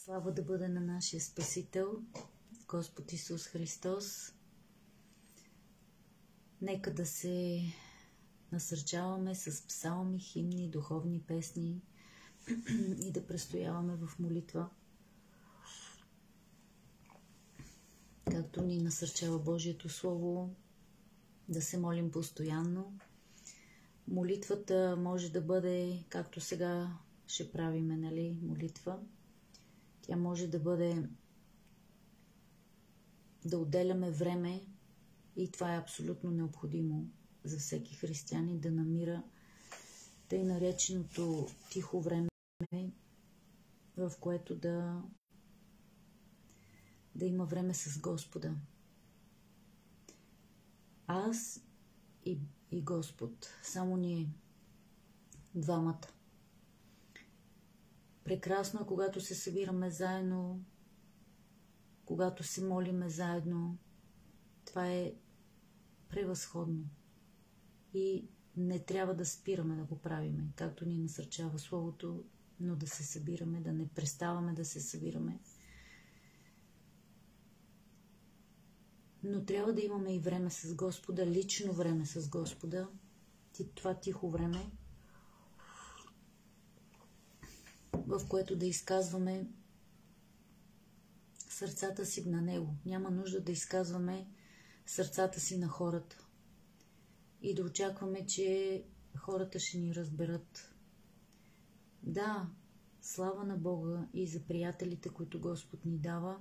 Слава да бъде на нашия Спасител, Господ Исус Христос. Нека да се насърчаваме с псалми, химни, духовни песни и да престояваме в молитва, както ни насърчава Божието Слово, да се молим постоянно. Молитвата може да бъде, както сега ще правиме, молитва. Тя може да бъде да отделяме време и това е абсолютно необходимо за всеки християнин да намира тъй нареченото тихо време, в което да има време с Господа. Аз и Господ, само ние, двамата. Прекрасно е, когато се събираме заедно, когато се молиме заедно. Това е превъзходно. И не трябва да спираме да го правиме, както ни насърчава Словото, но да се събираме, да не преставаме да се събираме. Но трябва да имаме и време с Господа, лично време с Господа, това тихо време, в което да изказваме сърцата си на Него. Няма нужда да изказваме сърцата си на хората и да очакваме, че хората ще ни разберат. Да, слава на Бога и за приятелите, които Господ ни дава,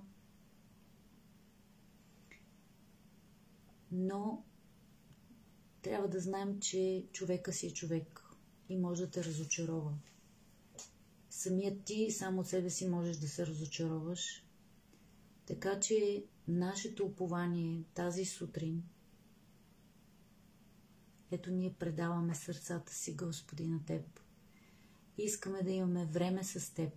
но трябва да знаем, че човека си е човек и може да те разочарова. Самият ти само от себе си можеш да се разочароваш. Така че нашето упование тази сутрин, ето ние предаваме сърцата си, Господи, на Теб. Искаме да имаме време с Теб.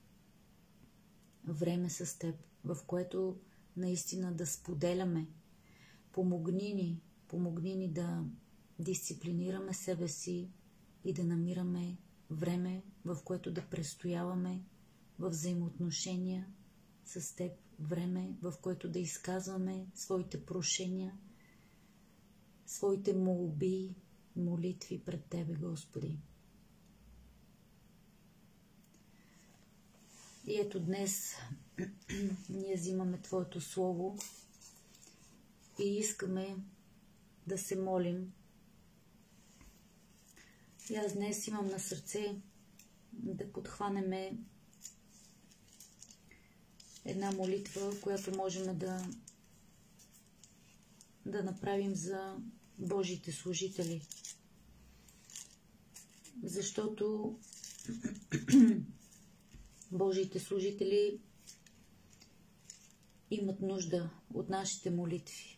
Време с Теб, в което наистина да споделяме. Помогни ни да дисциплинираме себе си и да намираме време, в което да престояваме в взаимоотношения с Теб, време, в което да изказваме своите прошения, своите молби, молитви пред Тебе, Господи. И ето днес ние взимаме Твоето Слово и искаме да се молим. И аз днес имам на сърце да подхванеме една молитва, която можем да направим за Божите служители. Защото Божите служители имат нужда от нашите молитви.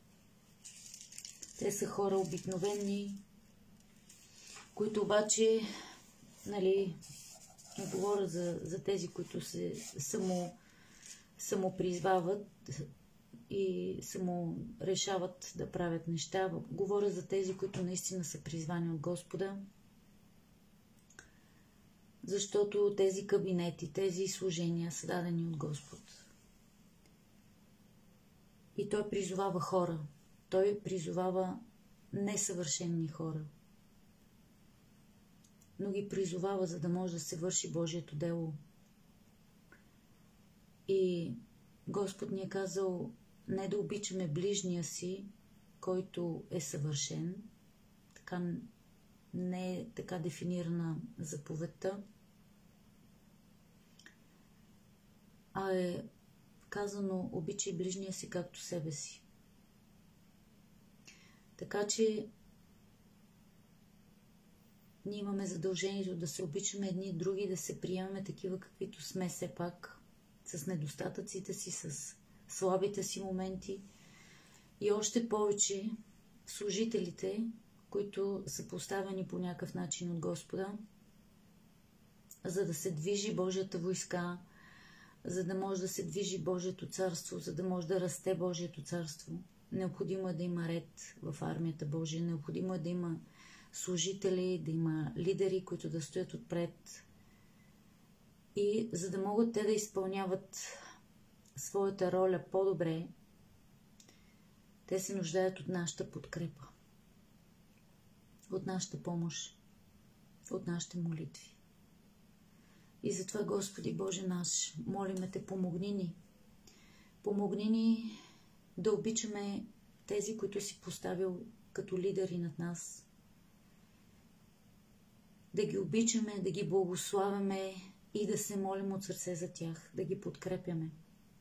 Те са хора обикновени, които обаче, не говоря за тези, които се самопризвават и само решават да правят неща. Говоря за тези, които наистина са призвани от Господа, защото тези кабинети, тези служения са дадени от Господ. И Той призовава хора. Той призовава несъвършени хора, но ги призовава, за да може да се върши Божието дело. И Господ ни е казал не да обичаме ближния си, който е съвършен, така не е така дефинирана заповедта, а е казано обичай ближния си както себе си. Така че ние имаме задължението да се обичаме едни други, да се приемаме такива, каквито сме все пак, с недостатъците си, с слабите си моменти и още повече служителите, които са поставени по някакъв начин от Господа, за да се движи Божията войска, за да може да се движи Божието царство, за да може да расте Божието царство. Необходимо е да има ред в армията Божия, необходимо е да има служители, да има лидери, които да стоят отпред И за да могат те да изпълняват своята роля по-добре, те се нуждаят от нашата подкрепа, от нашата помощ, от нашите молитви. И затова, Господи Боже наш, молиме Те, помогни ни. Помогни ни да обичаме тези, които си поставил като лидери над нас. Да ги обичаме, да ги благославяме и да се молим от сърце за тях, да ги подкрепяме.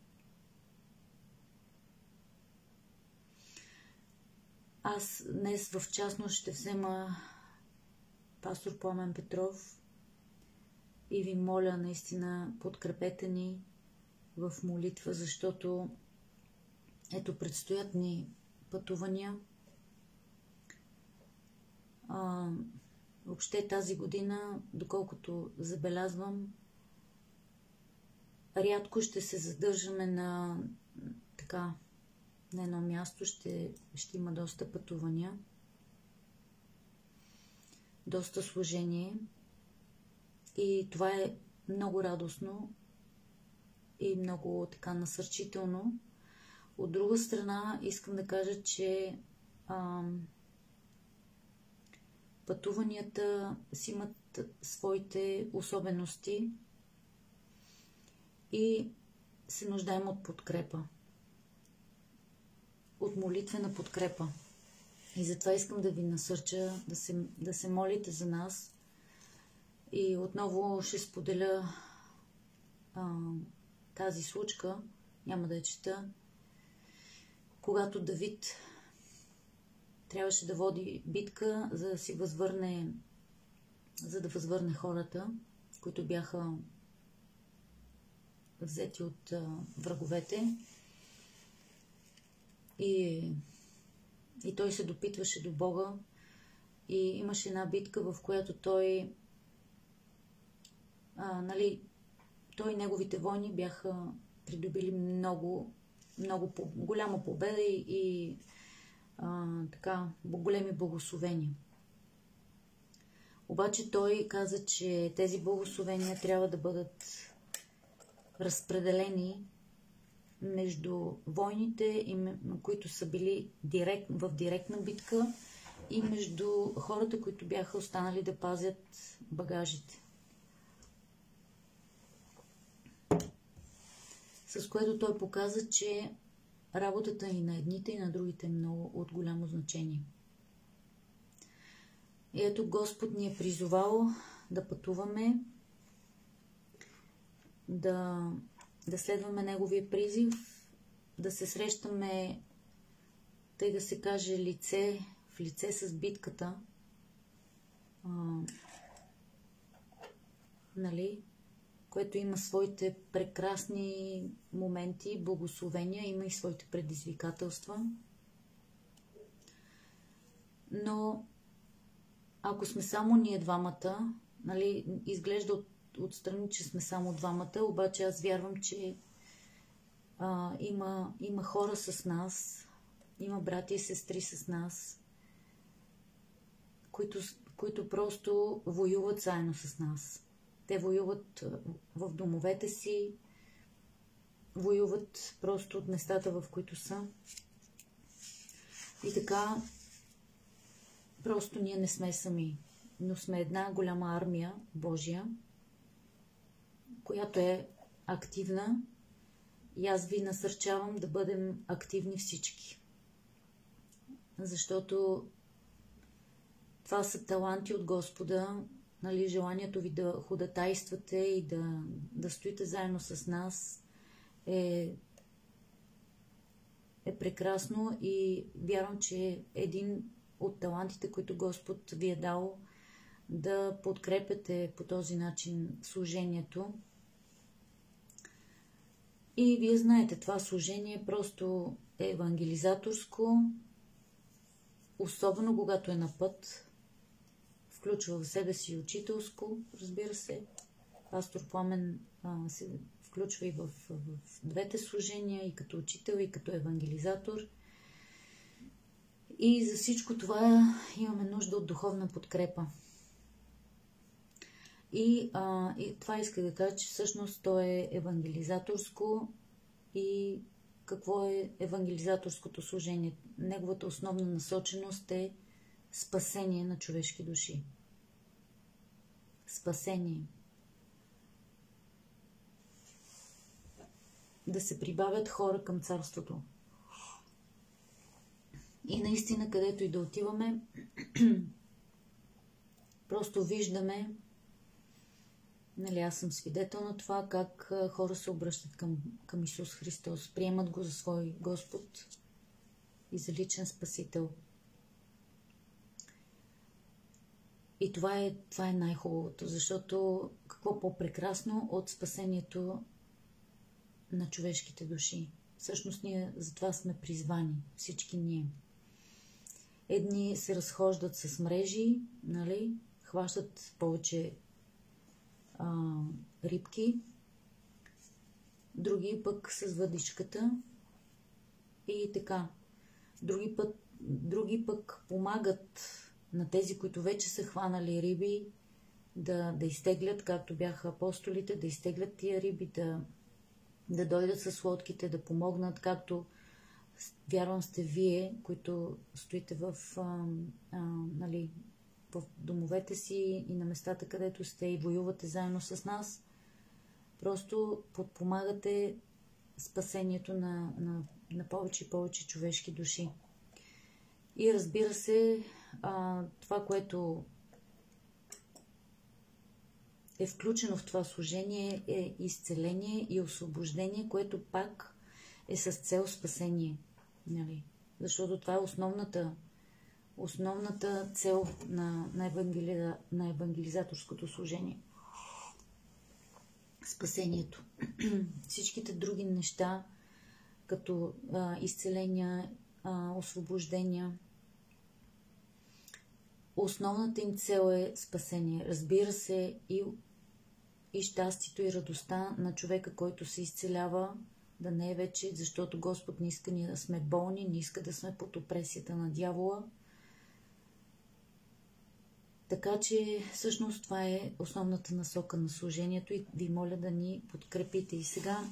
Аз днес в частност ще взема пастор Пламен Петров и ви моля, наистина подкрепете ни в молитва, защото ето предстоят ни пътувания. Въобще тази година, доколкото забелязвам, рядко ще се задържаме на едно място, ще има доста пътувания, доста служение и това е много радостно и много така насърчително. От друга страна, искам да кажа, че пътуванията си имат своите особености и се нуждаем от подкрепа, от молитвена подкрепа. И затова искам да ви насърча да се молите за нас. И отново ще споделя тази случка, няма да я чета, когато Давид трябваше да води битка, за да възвърне хората, които бяха взети от враговете. И той се допитваше до Бога. И имаше една битка, в която той и неговите войни бяха придобили много голяма победа и големи благословения. Обаче той каза, че тези благословения трябва да бъдат разпределени между войните, които са били в директна битка, и между хората, които бяха останали да пазят багажите. С което той показа, че работата и на едните, и на другите е много от голямо значение. И ето Господ ни е призовал да пътуваме, да следваме Неговия призив, да се срещаме, тъй да се каже, лице в лице с битката. Което има своите прекрасни моменти, благословения, има и своите предизвикателства. Но ако сме само ние двамата, изглежда отстрани, че сме само двамата, обаче аз вярвам, че има хора с нас, има брати и сестри с нас, които просто воюват заедно с нас. Те воюват в домовете си, воюват просто от местата, в които са. И така, просто ние не сме сами, но сме една голяма армия Божия, която е активна, и аз ви насърчавам да бъдем активни всички. Защото това са таланти от Господа, желанието ви да ходатайствате и да стоите заедно с нас е прекрасно, и вярвам, че един от талантите, които Господ ви е дал, да подкрепяте по този начин служението. И вие знаете, това служение просто е евангелизаторско, особено когато е на път. Включва в себе си учителско, разбира се. Пастор Пламен се включва и в двете служения, и като учител, и като евангелизатор. И за всичко това имаме нужда от духовна подкрепа. И това иска да кажа, че всъщност то е евангелизаторско. И какво е евангелизаторското служение? Неговата основна насоченост е спасение на човешки души. Спасение. Да се прибавят хора към царството. И наистина, където и да отиваме, просто виждаме, нали, аз съм свидетел на това, как хора се обръщат към Исус Христос, приемат го за свой Господ и за личен Спасител. И това е най-хубавото, защото какво по-прекрасно от спасението на човешките души. Всъщност ние затова сме призвани, всички ние. Едни се разхождат с мрежи, нали, хващат повече рибки, други пък с въдичката и така. Други пък помагат на тези, които вече са хванали риби, да изтеглят, както бяха апостолите, да изтеглят тия риби, да дойдат с лодките, да помогнат, както вярвам сте вие, които стоите в домовете си и на местата, където сте и воювате заедно с нас. Просто подпомагате спасението на повече и повече човешки души. И разбира се, това, което е включено в това служение, е изцеление и освобождение, което пак е с цел спасение. Нали? Защото това е основната цел на евангелизаторското служение. Спасението. Всичките други неща, като изцеления, освобождения, основната им цел е спасение. Разбира се, и щастието и радостта на човека, който се изцелява, да не е вече, защото Господ не иска ние да сме болни, не иска да сме под опресията на дявола. Така че, всъщност, това е основната насока на служението и ви моля да ни подкрепите. И сега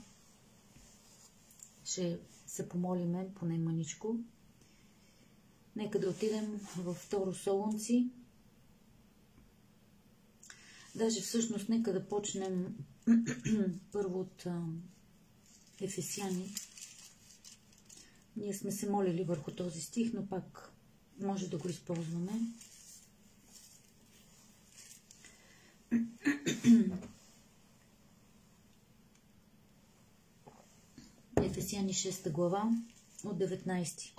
ще се помолиме поне маничко. Нека да отидем във Второ Солунци. Даже всъщност нека да почнем първо от Ефесяни. Ние сме се молили върху този стих, но пак може да го използваме. Ефесяни 6 глава от 19.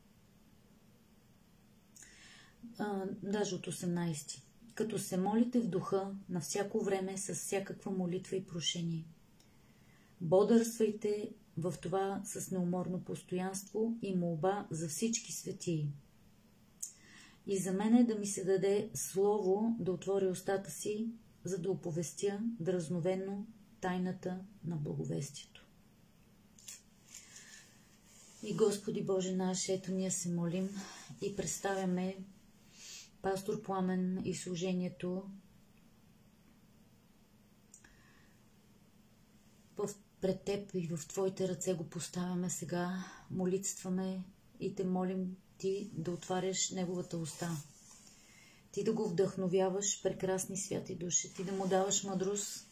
Даже от 18. Като се молите в духа на всяко време с всякаква молитва и прошение. Бодърствайте в това с неуморно постоянство и молба за всички светии. И за мен е да ми се даде слово да отвори устата си, за да оповестя дразновено тайната на благовестието. И Господи Боже наш, ето ние се молим и представяме пастор Пламен и служението пред Теб и в Твоите ръце го поставяме сега, молитваме и Те молим Ти да отваряш неговата уста. Ти да го вдъхновяваш, прекрасни святи души, Ти да му даваш мъдрост,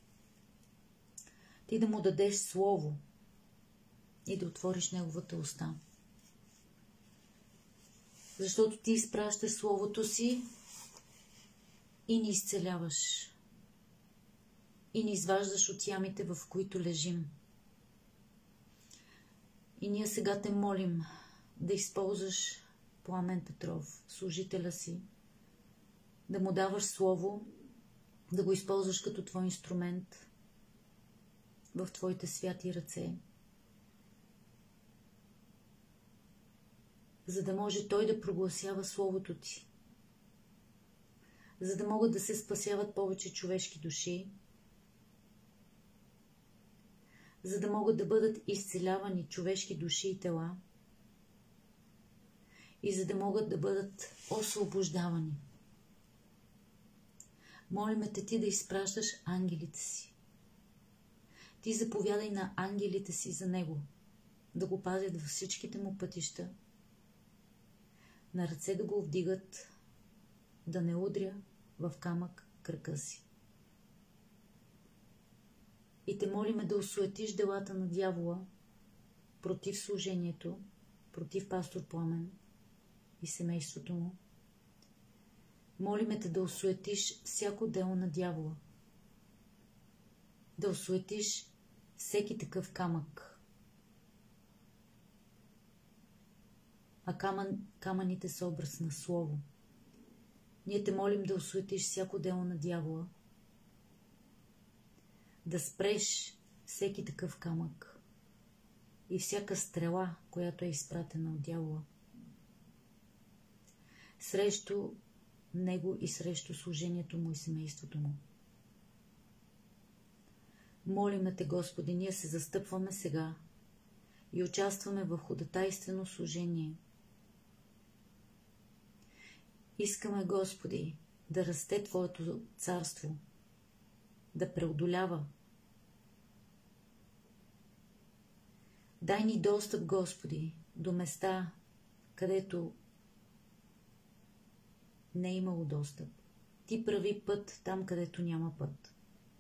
Ти да му дадеш слово и да отвориш неговата уста. Защото Ти изпращаш Словото си и ни изцеляваш. И ни изваждаш от ямите, в които лежим. И ние сега Те молим да използваш Пламен Петров, служителя си, да му даваш Слово, да го използваш като Твой инструмент в Твоите святи ръце, за да може той да прогласява Словото Ти, за да могат да се спасяват повече човешки души, за да могат да бъдат изцелявани човешки души и тела и за да могат да бъдат освобождавани. Молиме те ти да изпращаш ангелите си. Ти заповядай на ангелите си за него, да го пазят във всичките му пътища, на ръце да го вдигат, да не удря в камък крака си. И те молиме да осуетиш делата на дявола против служението, против пастор Пламен и семейството му. Молиме те да осуетиш всяко дело на дявола, да осуетиш всеки такъв камък. А камъните са образ на слово. Ние те молим да осуетиш всяко дело на дявола, да спреш всеки такъв камък и всяка стрела, която е изпратена от дявола срещу него и срещу служението му и семейството му. Молиме те, Господи, ние се застъпваме сега и участваме в ходатайствено служение. Искаме, Господи, да расте Твоето царство, да преодолява. Дай ни достъп, Господи, до места, където не е имало достъп. Ти прави път там, където няма път.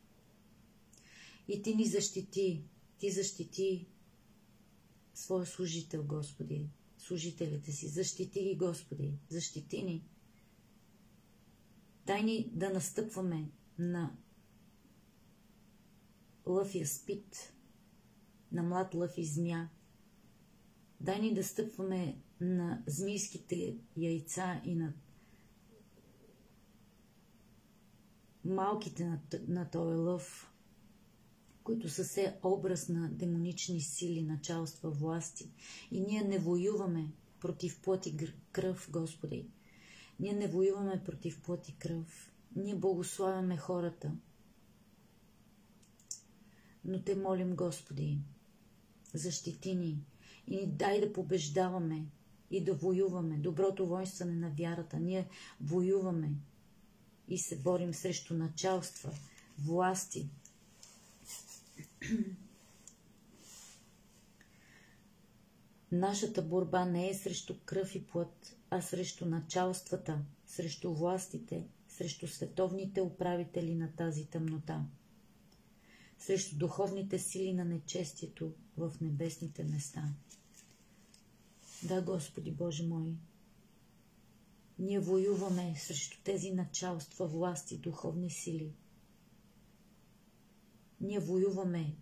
И Ти ни защити, Ти защити своя служител, Господи, служителите си. Защити ги, Господи, защити ни. Дай ни да настъпваме на лъв и аспид, на млад лъв и змия. Дай ни да стъпваме на змийските яйца и на малките на този лъв, които са все образ на демонични сили, началства, власти. И ние не воюваме против плът и кръв, Господи. Ние не воюваме против плът и кръв. Ние благославяме хората. Но те молим, Господи, защити ни и ни дай да побеждаваме и да воюваме. Доброто воинстване на вярата. Ние воюваме и се борим срещу началства, власти. Нашата борба не е срещу кръв и плът, а срещу началствата, срещу властите, срещу световните управители на тази тъмнота, срещу духовните сили на нечестието в небесните места. Да, Господи Боже мой, ние воюваме срещу тези началства, власти, духовни сили. Ние воюваме.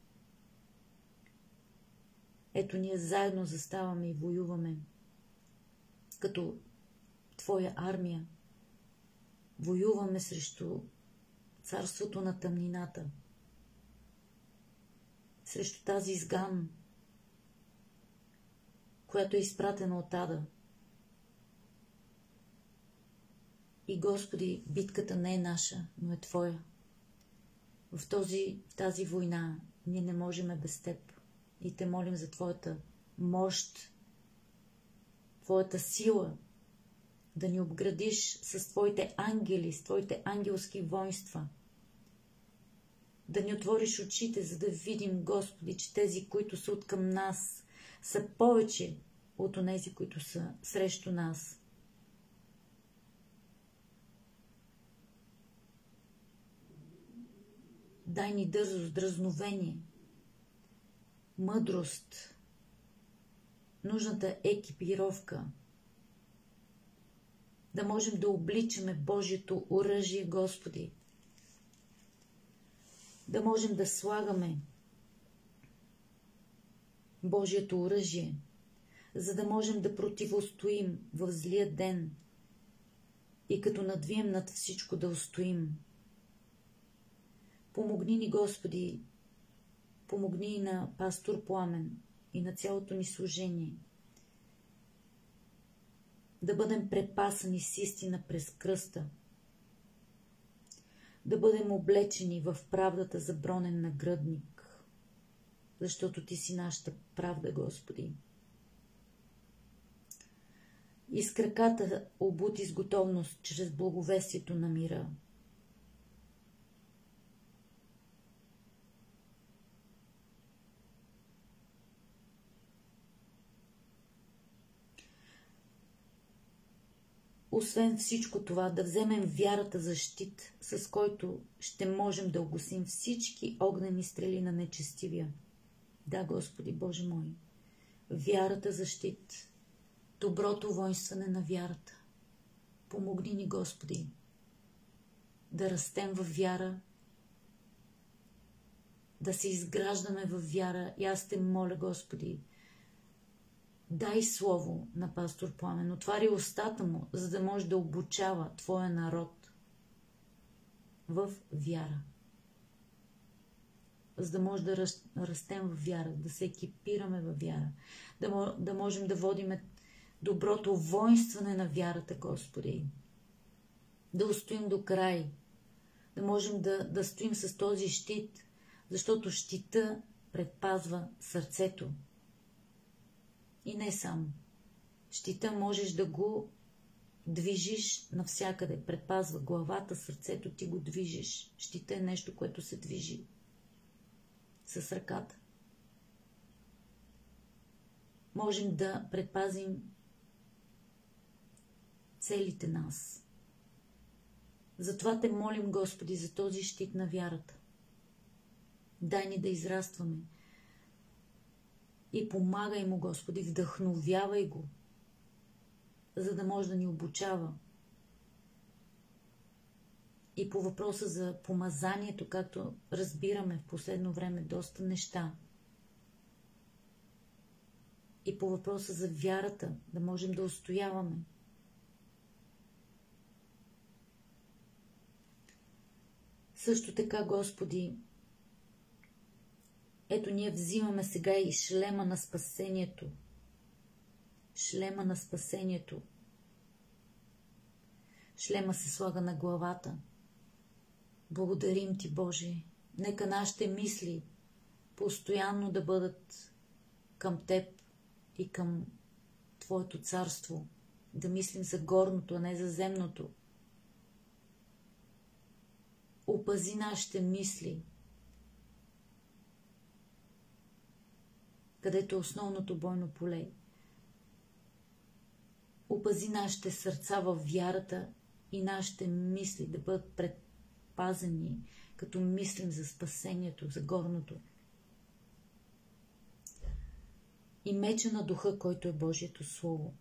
Ето, ние заедно заставаме и воюваме като Твоя армия. Воюваме срещу царството на тъмнината, срещу тази изган, която е изпратена от ада. И, Господи, битката не е наша, но е Твоя. В тази война ние не можем без Теб. И Те молим за Твоята мощ, Твоята сила, да ни обградиш с Твоите ангели, с Твоите ангелски воинства. Да ни отвориш очите, за да видим, Господи, че тези, които са откъм нас, са повече от онези, които са срещу нас. Дай ни дързост, дразновение, мъдрост, нужната екипировка, да можем да обличаме Божието оръжие, Господи, да можем да слагаме Божието оръжие, за да можем да противостоим в злия ден и като надвием над всичко да устоим. Помогни ни, Господи, помогни и на пастор Пламен и на цялото ни служение, да бъдем препасани с истина през кръста, да бъдем облечени в правдата за бронен нагръдник, защото Ти си нашата правда, Господи. И с краката обути с готовност чрез благовестието на мира, освен всичко това, да вземем вярата за щит, с който ще можем да огасим всички огнени стрели на нечестивия. Да, Господи Боже мой, вярата за щит, доброто воинстване на вярата. Помогни ни, Господи, да растем във вяра, да се изграждаме във вяра. И аз те моля, Господи, дай слово на пастор Пламен, отваря устата му, за да може да обучава Твоя народ в вяра. За да може да растем в вяра, да се екипираме във вяра, да можем да водим доброто воинстване на вярата, Господи. Да устоим до край, да можем да стоим с този щит, защото щита предпазва сърцето. И не само. Щита можеш да го движиш навсякъде. Предпазва главата, сърцето, ти го движиш. Щита е нещо, което се движи с ръката. Можем да предпазим целите нас. Затова те молим, Господи, за този щит на вярата. Дай ни да израстваме. И помагай му, Господи, вдъхновявай го, за да може да ни обучава. И по въпроса за помазанието, както разбираме в последно време доста неща. И по въпроса за вярата, да можем да устояваме. Също така, Господи, ето ние взимаме сега и шлема на спасението. Шлема на спасението. Шлема се слага на главата. Благодарим Ти, Боже. Нека нашите мисли постоянно да бъдат към Теб и към Твоето царство. Да мислим за горното, а не за земното. Опази нашите мисли, където е основното бойно поле. Опази нашите сърца във вярата и нашите мисли да бъдат предпазени, като мислим за спасението, за горното. И меча на духа, който е Божието Слово.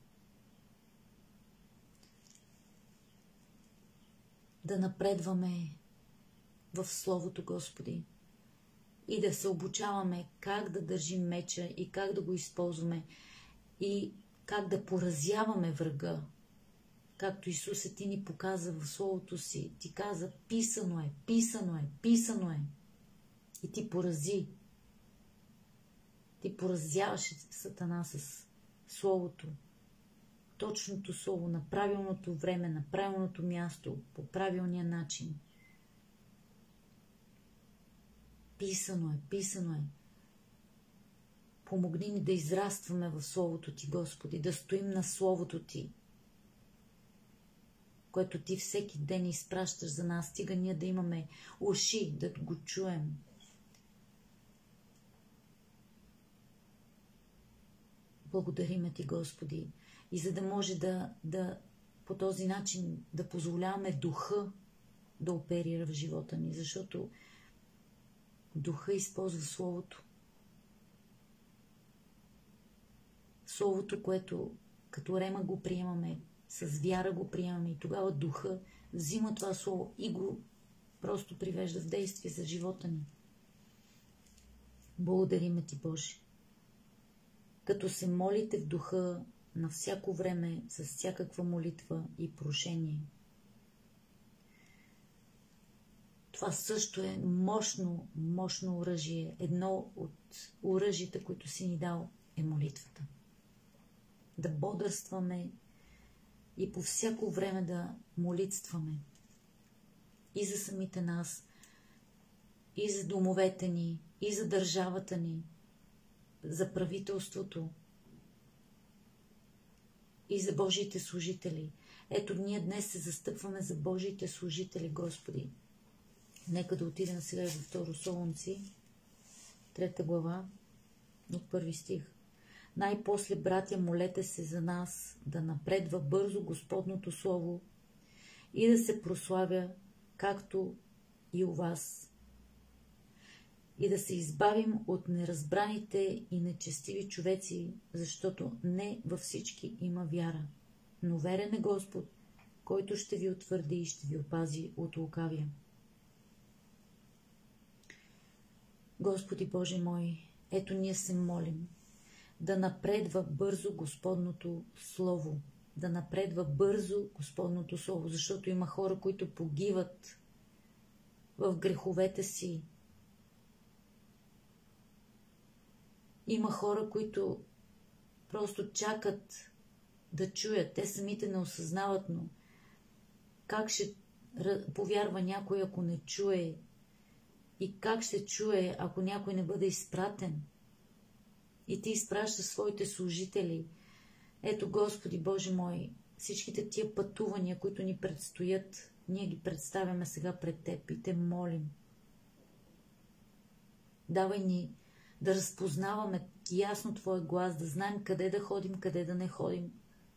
Да напредваме в Словото, Господи, и да се обучаваме как да държим меча и как да го използваме и как да поразяваме врага. Както Исусе Ти ни показа в Словото Си. Ти каза, писано е, писано е, писано е. И Ти порази. Ти поразяваше Сатана с Словото. Точното Слово, на правилното време, на правилното място, по правилния начин. Писано е, писано е. Помогни ни да израстваме в Словото Ти, Господи, да стоим на Словото Ти, което Ти всеки ден изпращаш за нас. Стига ние да имаме уши, да го чуем. Благодариме Ти, Господи, и за да може да по този начин да позволяваме духа да оперира в живота ни, защото духа използва Словото. Словото, което като рема го приемаме, с вяра го приемаме и тогава духа взима това Слово и го просто привежда в действие за живота ни. Благодариме Ти, Боже. Като се молите в духа на всяко време, с всякаква молитва и прошение. Това също е мощно оръжие. Едно от оръжията, които си ни дал, е молитвата. Да бодрстваме и по всяко време да молитваме. И за самите нас, и за домовете ни, и за държавата ни, за правителството, и за Божиите служители. Ето, ние днес се застъпваме за Божиите служители, Господи. Нека да отидем сега във 2 Солунци, 3 глава, от 1 стих. Най-после, братя, молете се за нас, да напредва бързо Господното Слово и да се прославя, както и у вас. И да се избавим от неразбраните и нечестиви човеци, защото не във всички има вяра. Но верен е Господ, който ще ви утвърди и ще ви опази от лукавия. Господи Боже мой, ето ние се молим да напредва бързо Господното Слово. Да напредва бързо Господното Слово, защото има хора, които погиват в греховете си. Има хора, които просто чакат да чуят. Те самите не осъзнават, но как ще повярва някой, ако не чуе? И как ще чуе, ако някой не бъде изпратен? И ти изпращаш своите служители. Ето, Господи Боже мой, всичките тия пътувания, които ни предстоят, ние ги представяме сега пред Теб и Те молим. Давай ни да разпознаваме ясно Твоя глас, да знаем къде да ходим, къде да не ходим.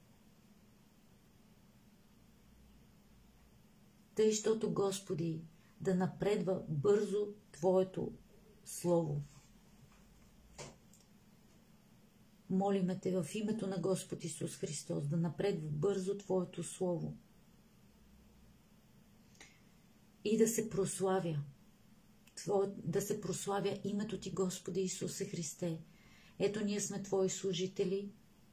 Тъй, щото, Господи, да напредва бързо Твоето Слово. Молиме Те в името на Господ Исус Христос да напредва бързо Твоето Слово и да се прославя. Да се прославя името Ти, Господи Исусе Христе. Ето ние сме Твои служители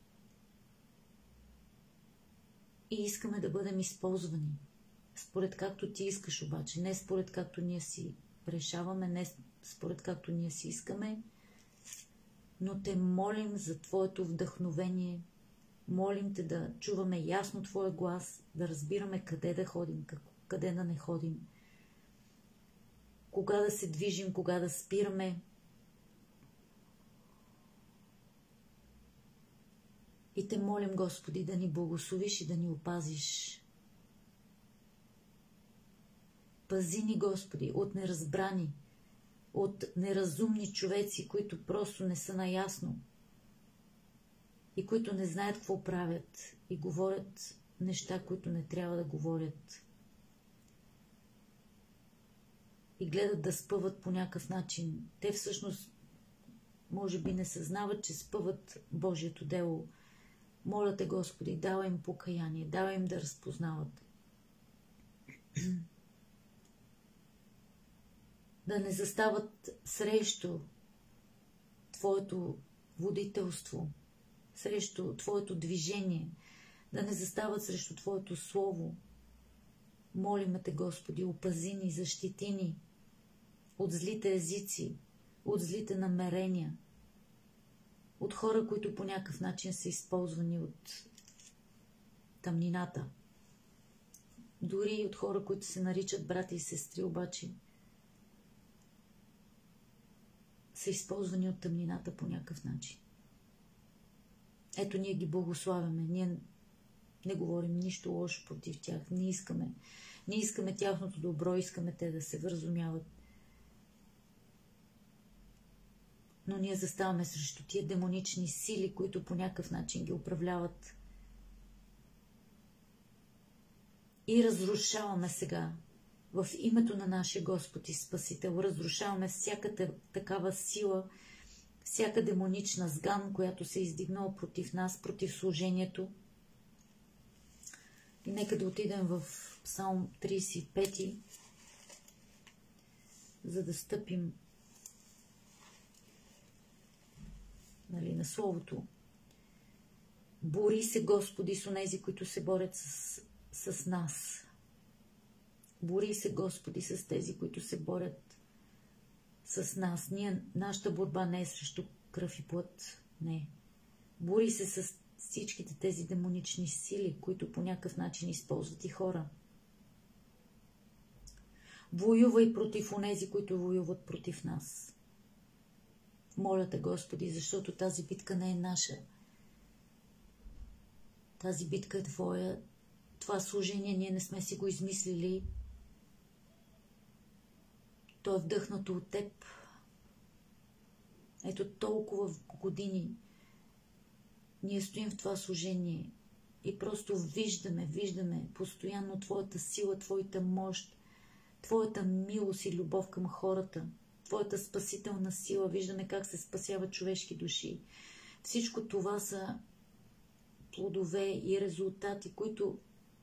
и искаме да бъдем използвани. Според както Ти искаш обаче, не според както ние си решаваме, не според както ние си искаме, но Те молим за Твоето вдъхновение, молим Те да чуваме ясно Твоя глас, да разбираме къде да ходим, къде да не ходим, кога да се движим, кога да спираме. И Те молим, Господи, да ни благословиш и да ни опазиш. Пази ни, Господи, от неразбрани, от неразумни човеци, които просто не са наясно и които не знаят какво правят и говорят неща, които не трябва да говорят. И гледат да спъват по някакъв начин. Те всъщност, може би, не съзнават, че спъват Божието дело. Моля Те, Господи, давай им покаяние, давай им да разпознават. Да не застават срещу Твоето водителство, срещу Твоето движение, да не застават срещу Твоето Слово. Молиме Те, Господи, опази ни, защити ни от злите езици, от злите намерения, от хора, които по някакъв начин са използвани от тъмнината. Дори и от хора, които се наричат брати и сестри, обаче са използвани от тъмнината по някакъв начин. Ето, ние ги благославяме. Ние не говорим нищо лошо против тях. Не искаме тяхното добро, искаме те да се вразумяват. Но ние заставаме срещу тия демонични сили, които по някакъв начин ги управляват. И разрушаваме сега в името на нашия Господ и Спасител. Разрушаваме всяка такава сила, всяка демонична сган, която се е издигнала против нас, против служението. И нека да отидем в Псалм 35, за да стъпим на Словото. Бори се, Господи, с онези, които се борят с нас. Бори се, Господи, с тези, които се борят с нас. Нашата борба не е срещу кръв и плът. Не. Бори се с всичките тези демонични сили, които по някакъв начин използват и хора. Воювай против онези, които воюват против нас. Моля Те, Господи, защото тази битка не е наша. Тази битка е Твоя. Това служение ние не сме си го измислили. То е вдъхнато от Теб. Ето толкова години Ние стоим в това служение и просто виждаме постоянно Твоята сила, Твоята мощ, Твоята милост и любов към хората, Твоята спасителна сила. Виждаме как се спасяват човешки души. Всичко това са плодове и резултати, които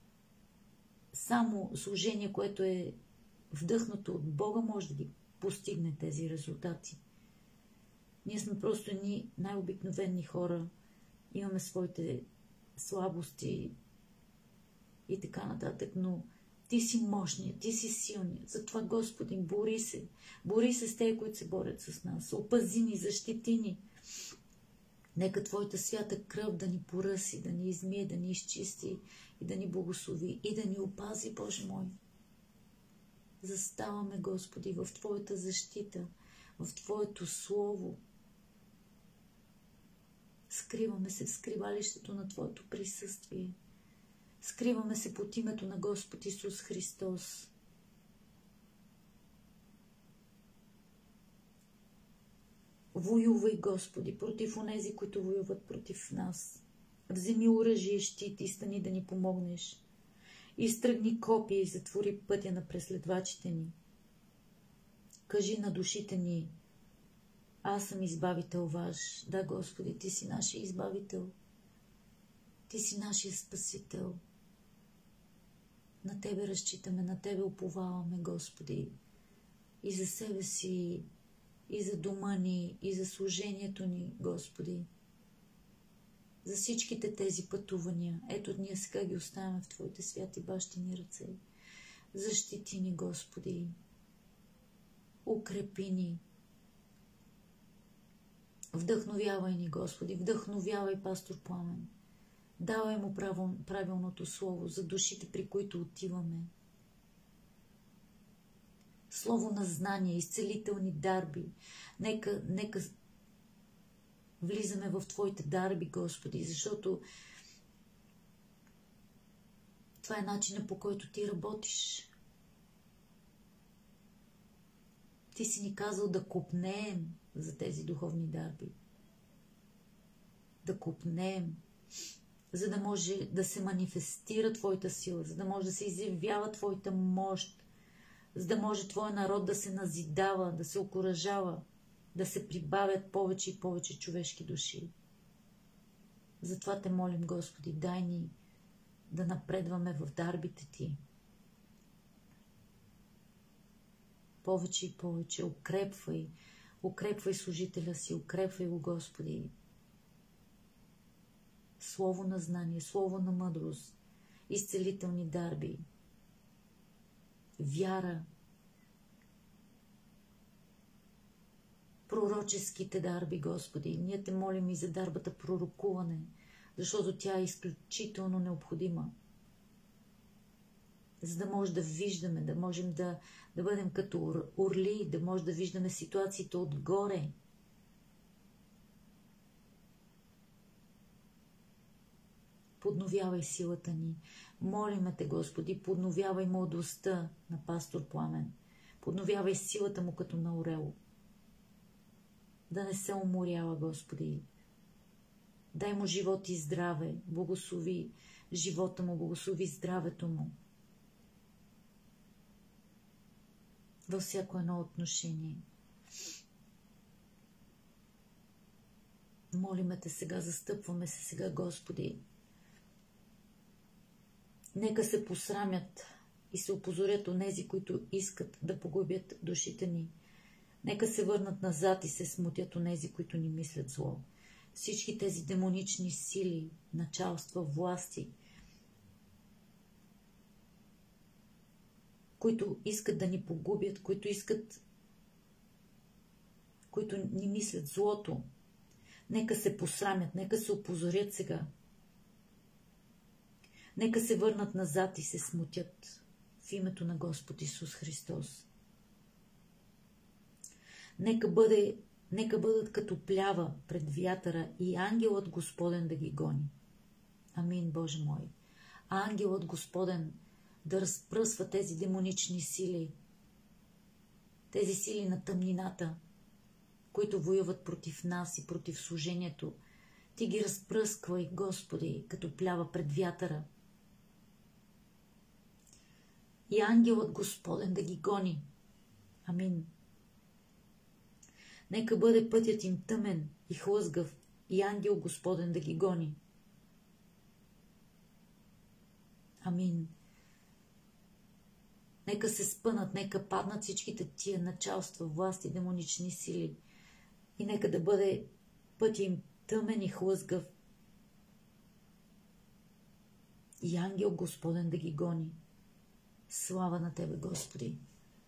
само служение, което е вдъхнато от Бога, може да ги постигне тези резултати. Ние сме просто едни най-обикновени хора, имаме своите слабости и така нататък, но Ти си мощният, Ти си силният. Затова, Господи, бори се с тези, които се борят с нас. Опази ни, защити ни. Нека Твоята свята кръв да ни поръси, да ни измие, да ни изчисти и да ни благослови и да ни опази, Боже мой. Заставаме, Господи, в Твоята защита, в Твоето Слово. Скриваме се в скривалището на Твоето присъствие. Скриваме се под името на Господ Исус Христос. Воювай, Господи, против онези, които воюват против нас. Вземи оръжие и щит и стани да ни помогнеш. Изтръгни копия и затвори пътя на преследвачите ни. Кажи на душите ни: аз съм избавител ваш. Да, Господи, Ти си нашия избавител. Ти си нашия спасител. На Тебе разчитаме, на Тебе уповаваме, Господи. И за себе си, и за дома ни, и за служението ни, Господи. За всичките тези пътувания. Ето, ние сега ги оставяме в Твоите святи бащини ръце. Защити ни, Господи. Укрепи ни. Вдъхновявай ни, Господи. Вдъхновявай пастор Пламен. Давай му правилното слово за душите, при които отиваме. Слово на знание, изцелителни дарби. Нека влизаме в Твоите дарби, Господи, защото това е начинът, по който Ти работиш. Ти си ни казал да копнеем за тези духовни дарби. Да копнеем, за да може да се манифестира Твоята сила, за да може да се изявява Твоята мощ, за да може Твоя народ да се назидава, да се окуражава, да се прибавят повече и повече човешки души. Затова Те молим, Господи, дай ни да напредваме в дарбите Ти. Повече и повече, укрепвай служителя си, укрепвай го, Господи. Слово на знание, слово на мъдрост, изцелителни дарби, вяра, пророческите дарби, Господи. Ние Те молим и за дарбата пророкуване, защото тя е изключително необходима. За да може да виждаме, да можем да бъдем като орли, да може да виждаме ситуациите отгоре. Подновявай силата ни. Молиме Те, Господи, подновявай младостта на пастор Пламен. Подновявай силата му като на орел. Да не се уморява, Господи. Дай му живот и здраве. Благослови живота му, благослови здравето му. Във всяко едно отношение. Молиме Те сега, застъпваме се сега, Господи. Нека се посрамят и се опозорят онези, които искат да погубят душите ни. Нека се върнат назад и се смутят онези, които ни мислят зло. Всички тези демонични сили, началства, власти, които искат да ни погубят, които ни мислят злото, нека се посрамят, нека се опозорят сега. Нека се върнат назад и се смутят в името на Господ Исус Христос. Нека бъдат като плява пред вятъра и ангелът Господен да ги гони. Амин, Боже мой. Ангелът Господен да разпръсва тези демонични сили, тези сили на тъмнината, които воюват против нас и против служението. Ти ги разпръсквай, Господи, като плява пред вятъра. И ангелът Господен да ги гони. Амин. Нека бъде пътят им тъмен и хлъзгав, и ангел Господен да ги гони. Амин. Нека се спънат, нека паднат всичките тия началства, власти, демонични сили. И нека да бъде път им тъмен и хлъзгав. И ангел Господен да ги гони. Слава на Тебе, Господи!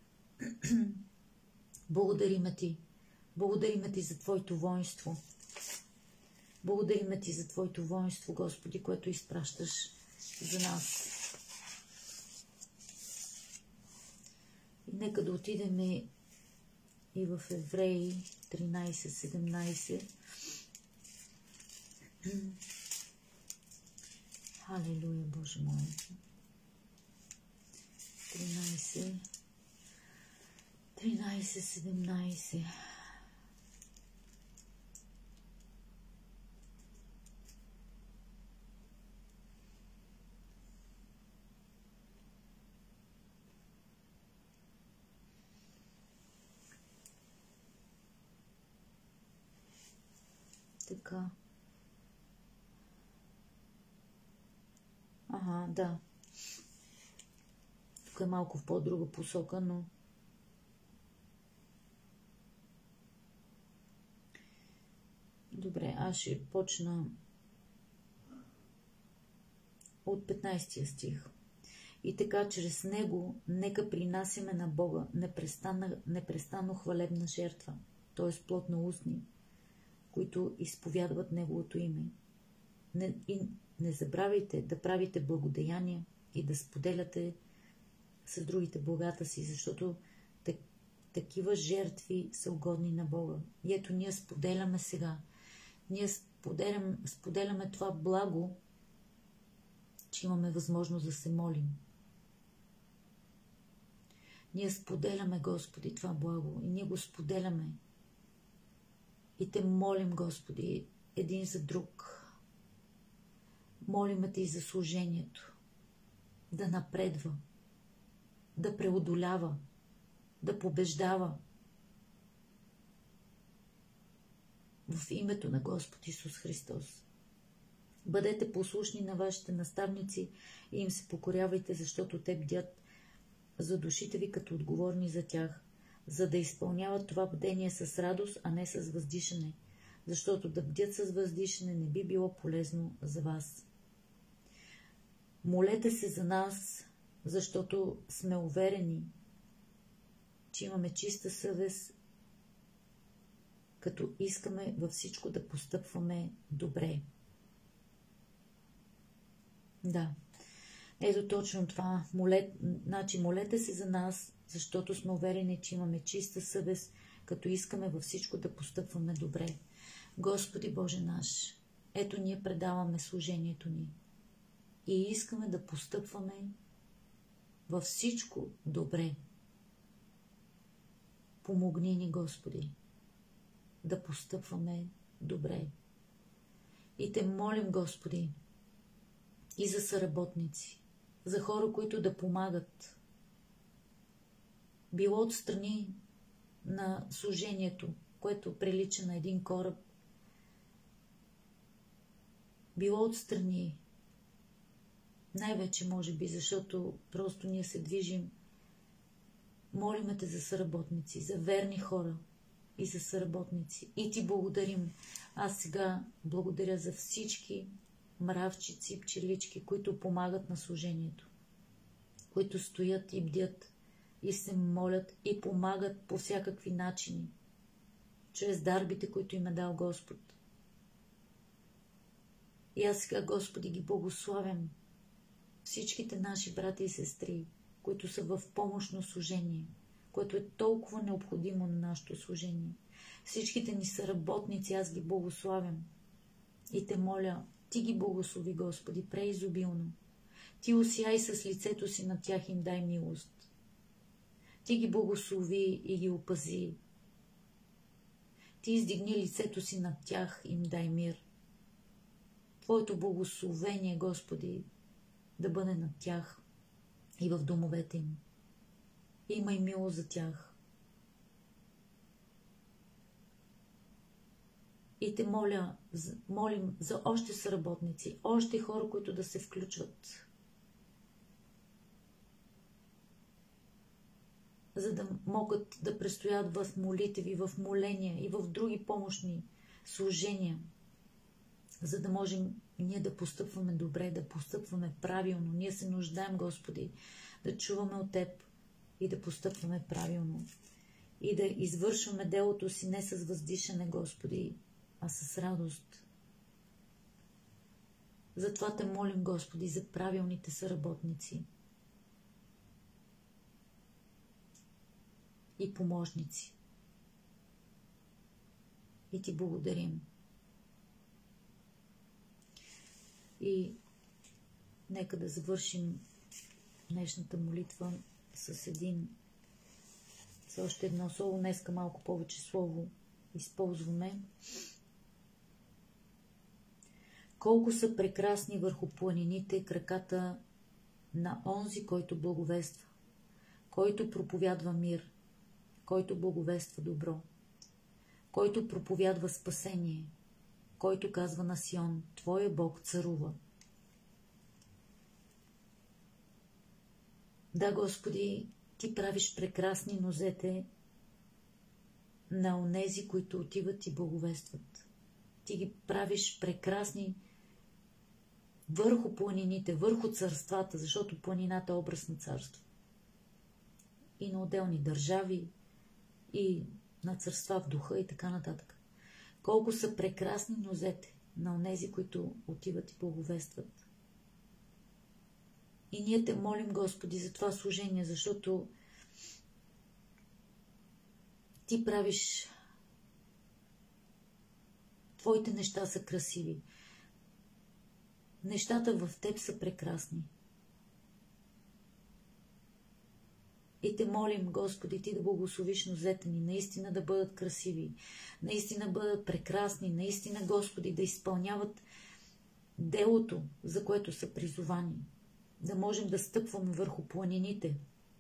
Благодариме Ти. Благодариме Ти за Твоето воинство. Благодариме Ти за Твоето воинство, Господи, което изпращаш за нас. И нека да отидем и в Евреи 13:17. Халелуя, Боже мой. 13:17. Така. Ага, да. Тук е малко в по-друга посока, но... Добре, аз ще почна от 15 стих. И така, чрез него, нека принасяме на Бога непрестанно хвалебна жертва, т.е. плотно устни, които изповядват Неговото име. Не забравяйте да правите благодеяния и да споделяте с другите благата си, защото такива жертви са угодни на Бога. И ето ние споделяме сега. Ние споделяме това благо, че имаме възможност да се молим. Ние споделяме, Господи, това благо и ние го споделяме. И Те молим, Господи, един за друг. Молиме Те и за служението. Да напредва, да преодолява, да побеждава. В името на Господ Исус Христос. Бъдете послушни на вашите наставници и им се покорявайте, защото те бдят за душите ви като отговорни за тях, за да изпълняват това бдение с радост, а не с въздишане, защото да бдят с въздишане не би било полезно за вас. Молете се за нас, защото сме уверени, че имаме чиста съвест, като искаме във всичко да постъпваме добре. Да, ето точно това. Молете се за нас, защото сме уверени, че имаме чиста съвест, като искаме във всичко да постъпваме добре. Господи Боже наш, ето ние предаваме служението ни и искаме да постъпваме във всичко добре. Помогни ни, Господи, да постъпваме добре. И Те молим, Господи, и за съработници, за хора, които да помагат. Било отстрани на служението, което прилича на един кораб. Било отстрани, най-вече може би, защото просто ние се движим. Молиме Те за съработници, за верни хора и за съработници. И Ти благодарим. Аз сега благодаря за всички мравчици, пчелички, които помагат на служението, които стоят и бдят и се молят и помагат по всякакви начини, чрез дарбите, които им е дал Господ. И аз сега, Господи, ги благославям. Всичките наши брати и сестри, които са в помощно служение, което е толкова необходимо на нашето служение. Всичките ни съработници, аз ги благославям. И Те моля, Ти ги благослови, Господи, преизобилно. Ти осяй с лицето си на тях, им дай милост. Ти ги благослови и ги опази. Ти издигни лицето си над тях, им дай мир. Твоето благословение, Господи, да бъде над тях и в домовете им. Имай милост за тях. И те молим за още съработници, още хора, които да се включват, за да могат да престоят в молитви, в моления и в други помощни служения, за да можем ние да постъпваме добре, да постъпваме правилно. Ние се нуждаем, Господи, да чуваме от Теб и да постъпваме правилно. И да извършваме делото си не с въздишане, Господи, а с радост. Затова Те молим, Господи, за правилните съработници и помощници. И Ти благодарим. И нека да завършим днешната молитва с още едно слово. Днеска малко повече слово използваме. Колко са прекрасни върху планините краката на онзи, който благовества, който проповядва мир, който благовества добро, който проповядва спасение, който казва на Сион: Твоя Бог царува. Да, Господи, Ти правиш прекрасни нозете на онези, които отиват и благовестват. Ти ги правиш прекрасни върху планините, върху царствата, защото планината е образ на царство. И на отделни държави, и на царства в духа и така нататък. Колко са прекрасни нозете на онези, които отиват и благовестват. И ние Те молим, Господи, за това служение, защото Ти правиш, Твоите неща са красиви. Нещата в Теб са прекрасни. И Те молим, Господи, Ти да благословиш нозете ни, наистина да бъдат красиви, наистина да бъдат прекрасни, наистина, Господи, да изпълняват делото, за което са призовани, да можем да стъпваме върху планините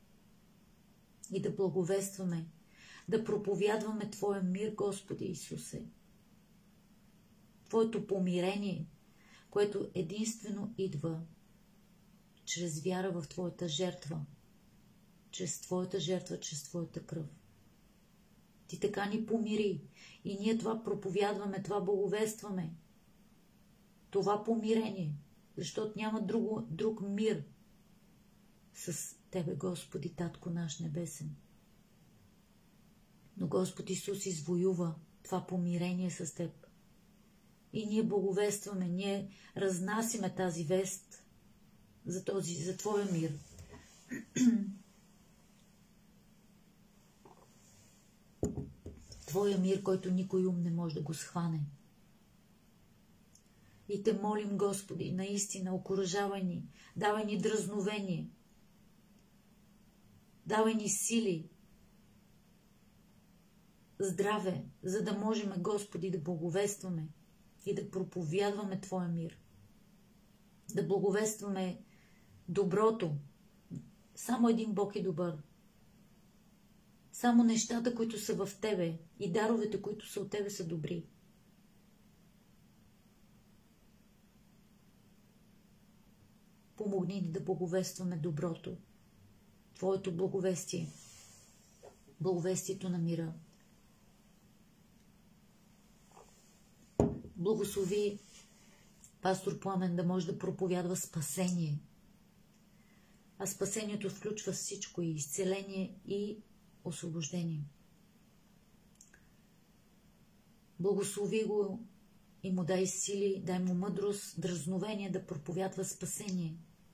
и да благовестваме, да проповядваме Твоя мир, Господи Исусе, Твоето помирение, което единствено идва чрез вяра в Твоята жертва, чрез Твоята жертва, чрез Твоята кръв. Ти така ни помири и ние това проповядваме, това благовестваме, това помирение, защото няма друг мир с Тебе, Господи, Татко наш небесен. Но Господ Исус извоюва това помирение с Теб. И ние благовестваме, ние разнасиме тази вест за Твоя мир. Твоя мир, който никой ум не може да го схване. И Те молим, Господи, наистина, окуражавай ни, давай ни дръзновение, давай ни сили, здраве, за да можем, Господи, да благовестваме и да проповядваме Твоя мир, да благовестваме доброто. Само един Бог е добър. Само нещата, които са в Тебе и даровете, които са от Тебе, са добри. Помогни ни да благовестваме доброто, Твоето благовестие, благовестието на мира. Благослови пастор Пламен да може да проповядва спасение. А спасението включва всичко, и изцеление, и освобождение. Благослови го и му дай сили, дай му мъдрост, дръзновение да проповядва спасение.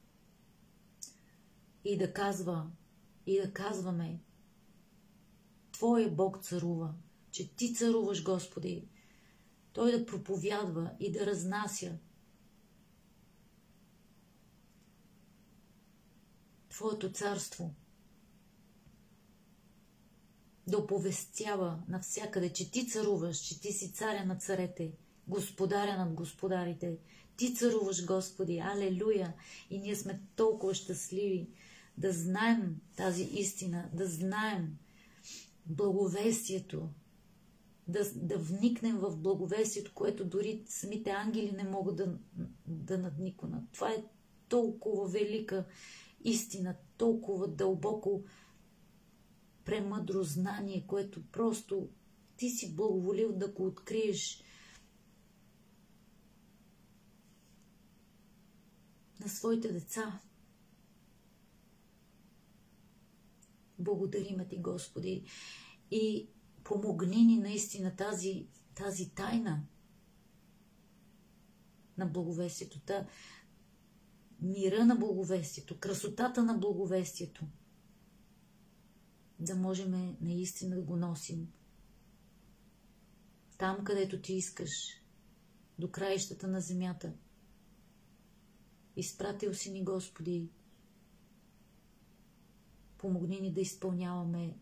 И да казва, и да казваме: Твоя Бог царува, че Ти царуваш, Господи. Той да проповядва и да разнася Твоето царство, да оповестява навсякъде, че Ти царуваш, че Ти си царя на царете, господаря над господарите, Ти царуваш, Господи, алелуя! И ние сме толкова щастливи да знаем тази истина, да знаем благовестието, да вникнем в благовестието, което дори самите ангели не могат да надникнат. Това е толкова велика истина, толкова дълбоко премъдро знание, което просто ти си благоволил да го откриеш на своите деца. Благодариме ти, Господи, и помогни ни наистина тази тайна на благовестието, мира на благовестието, красотата на благовестието, да можем наистина да го носим там, където ти искаш, до краищата на земята. Изпратил си ни, Господи, помогни ни да изпълняваме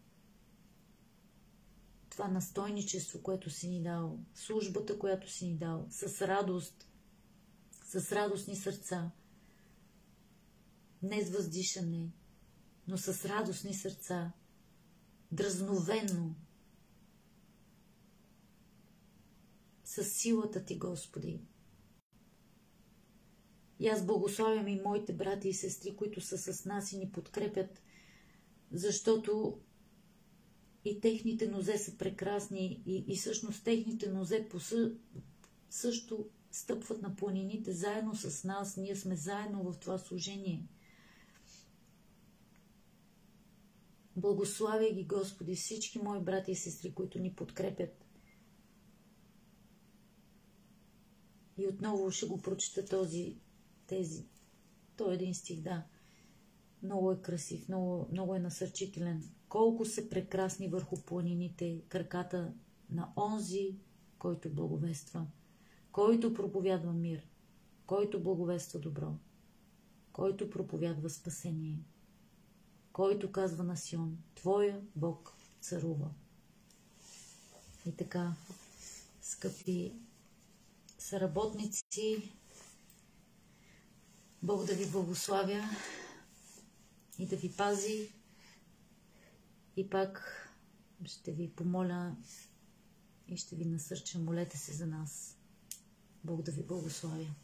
това настойничество, което си ни дал, службата, която си ни дал, с радост, с радостни сърца, не с въздишане, но с радостни сърца, дразновено, с силата ти, Господи. И аз благославям и моите брати и сестри, които са с нас и ни подкрепят, защото и техните нозе са прекрасни и всъщност техните нозе също стъпват на планините заедно с нас. Ние сме заедно в това служение. Благославя ги, Господи, всички мои брати и сестри, които ни подкрепят. И отново ще го прочета той е един стих, да. Много е красив, много е насърчителен. Колко са прекрасни върху планините краката на онзи, който благовества, който проповядва мир, който благовества добро, който проповядва спасение, който казва на Сион: Твоя Бог царува. И така, скъпи съработници, Бог да ви благославя и да ви пази. И пак ще ви помоля и ще ви насърча, молете се за нас. Бог да ви благославя.